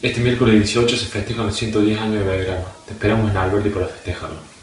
Este miércoles 18 se festejan los 110 años de Belgrano. Te esperamos en Alberti para festejarlo.